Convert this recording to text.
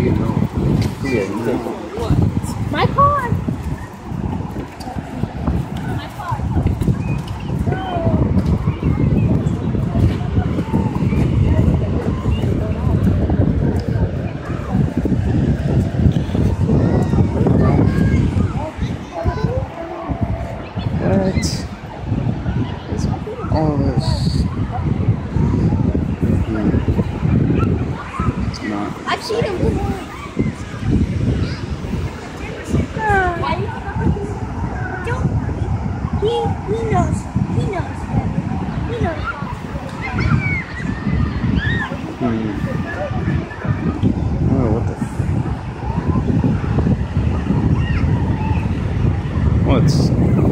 you know. Yeah, you know. My car. What is all this? It's not. I've seen him before. He knows. He knows. He knows. Oh, what the? What's